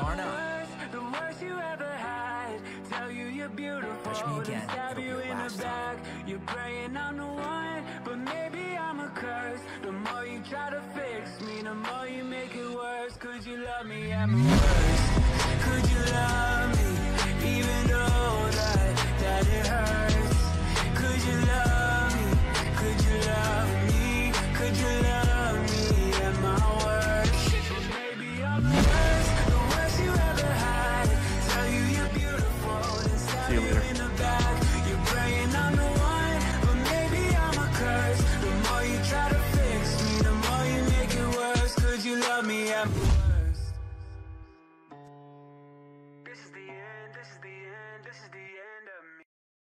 Barna. The worst you ever had. Tell you you're beautiful. Push me again. Stab you in the back. You're praying I'm the one, but maybe I'm a curse. The more you try to fix me, the more you make it worse. Could you love me at my worst?